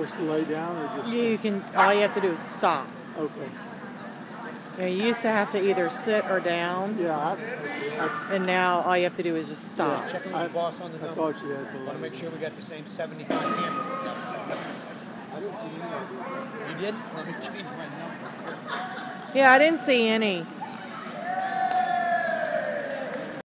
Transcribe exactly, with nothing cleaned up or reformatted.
Just to lay down or just... You can, all you have to do is stop. Okay. You know, you used to have to either sit or down. Yeah, I, I, and now all you have to do is just stop. Yeah, checking with the boss on the number. I thought you had to want to make sure we got the same seventy-five camera. I didn't see any of these. You did? Let me change my number. Yeah, I didn't see any.